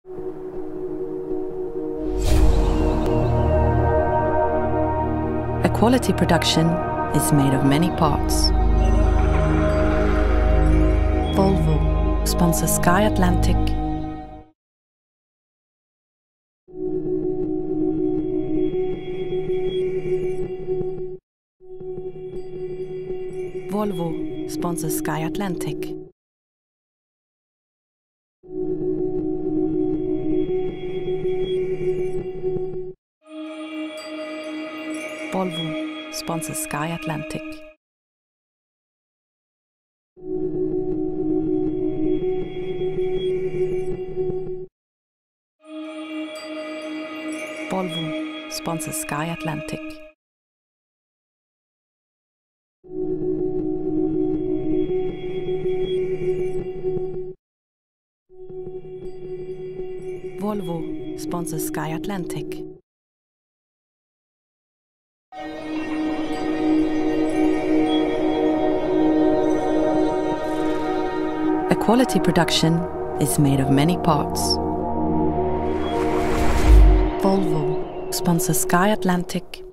A quality production is made of many parts. Volvo sponsors Sky Atlantic. Volvo sponsors Sky Atlantic. Volvo sponsors Sky Atlantic. Volvo sponsors Sky Atlantic. Volvo sponsors Sky Atlantic. A quality production is made of many parts. Volvo sponsors Sky Atlantic.